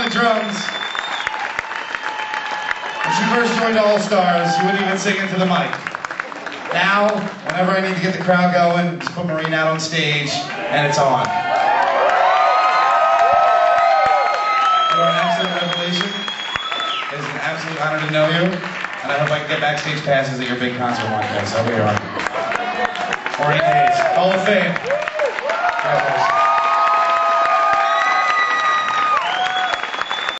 the drums. When she first joined All Stars, she wouldn't even sing into the mic. Now, whenever I need to get the crowd going, just put Maureen out on stage, and it's on. You are an absolute revelation. It is an absolute honor to know you, and I hope I can get backstage passes at your big concert one day, so here you are. Maureen Hayes, Hall of Fame. Congratulations.